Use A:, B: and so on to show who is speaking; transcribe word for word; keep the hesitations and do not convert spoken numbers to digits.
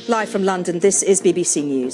A: Live from London, this is B B C News.